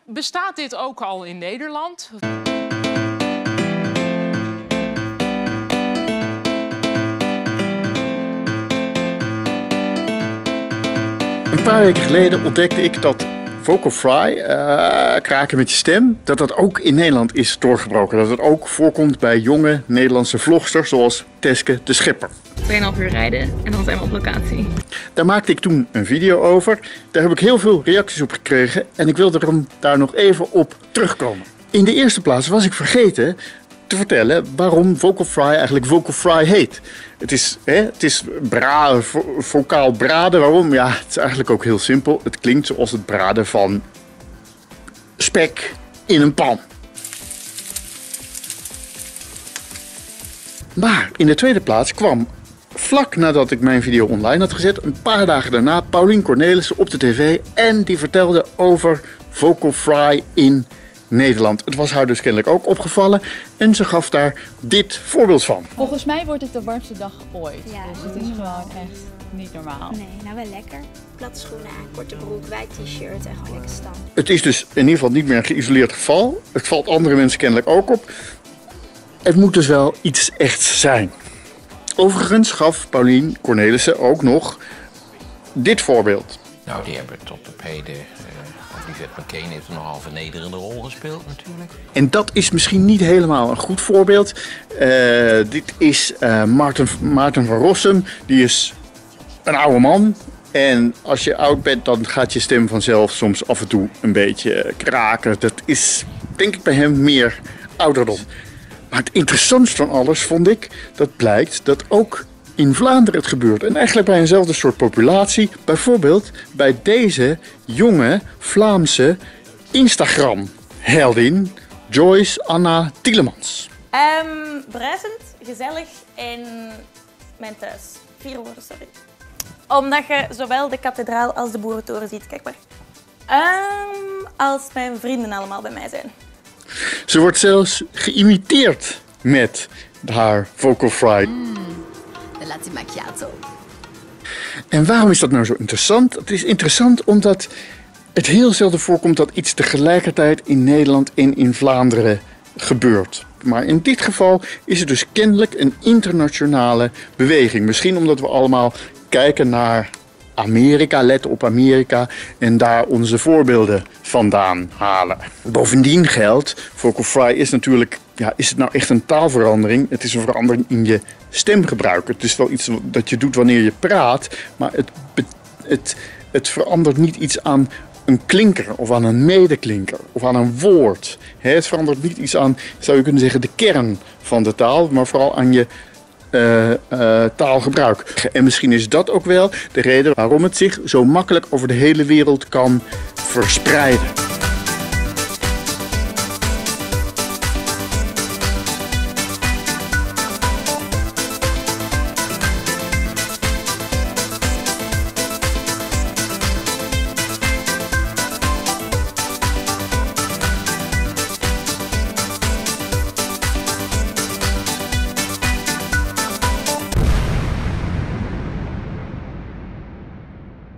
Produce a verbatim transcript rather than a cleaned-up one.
Bestaat dit ook al in Nederland? Een paar weken geleden ontdekte ik dat vocal fry, uh, kraken met je stem, dat dat ook in Nederland is doorgebroken. Dat het ook voorkomt bij jonge Nederlandse vlogsters zoals Teske de Schipper. tweeënhalf uur rijden en dan zijn we op locatie. Daar maakte ik toen een video over. Daar heb ik heel veel reacties op gekregen en ik wil daarom daar nog even op terugkomen. In de eerste plaats was ik vergeten te vertellen waarom vocal fry eigenlijk vocal fry heet. Het is, hè, het is bra, vo, vocaal braden. Waarom? Ja, het is eigenlijk ook heel simpel. Het klinkt zoals het braden van spek in een pan. Maar in de tweede plaats kwam, vlak nadat ik mijn video online had gezet, een paar dagen daarna Paulien Cornelissen op de tv en die vertelde over vocal fry in Nederland. Het was haar dus kennelijk ook opgevallen en ze gaf daar dit voorbeeld van. Volgens mij wordt het de warmste dag ooit. Ja, dus het is gewoon echt niet normaal. Nee, nou wel lekker. Platte schoenen, korte broek, wijd t-shirt en gewoon lekker stand. Het is dus in ieder geval niet meer een geïsoleerd geval. Het valt andere mensen kennelijk ook op. Het moet dus wel iets echts zijn. Overigens gaf Paulien Cornelissen ook nog dit voorbeeld. Nou, die hebben tot op heden... Yvette McCain heeft een nogal vernederende rol gespeeld natuurlijk. En dat is misschien niet helemaal een goed voorbeeld. Uh, dit is uh, Maarten, Maarten van Rossum. Die is een oude man. En als je oud bent, dan gaat je stem vanzelf soms af en toe een beetje kraken. Dat is, denk ik, bij hem meer ouderdom. Maar het interessantste van alles vond ik, dat blijkt dat ook in Vlaanderen het gebeurt. En eigenlijk bij eenzelfde soort populatie. Bijvoorbeeld bij deze jonge Vlaamse Instagram-heldin Joyce Anna Tielemans. Um, bruisend, gezellig en mijn thuis. Vier woorden, sorry. Omdat je zowel de kathedraal als de boerentoren ziet. Kijk maar. Um, als mijn vrienden allemaal bij mij zijn. Ze wordt zelfs geïmiteerd met haar vocal fry. Mm. Latte macchiato. En waarom is dat nou zo interessant? Het is interessant omdat het heel zelden voorkomt dat iets tegelijkertijd in Nederland en in Vlaanderen gebeurt. Maar in dit geval is het dus kennelijk een internationale beweging. Misschien omdat we allemaal kijken naar Amerika, letten op Amerika en daar onze voorbeelden vandaan halen. Bovendien geldt, vocal fry is natuurlijk, ja, is het nou echt een taalverandering? Het is een verandering in je stemgebruik. Het is wel iets dat je doet wanneer je praat, maar het, het, het verandert niet iets aan een klinker of aan een medeklinker of aan een woord. Het verandert niet iets aan, zou je kunnen zeggen, de kern van de taal, maar vooral aan je Uh, uh, taalgebruik. En misschien is dat ook wel de reden waarom het zich zo makkelijk over de hele wereld kan verspreiden.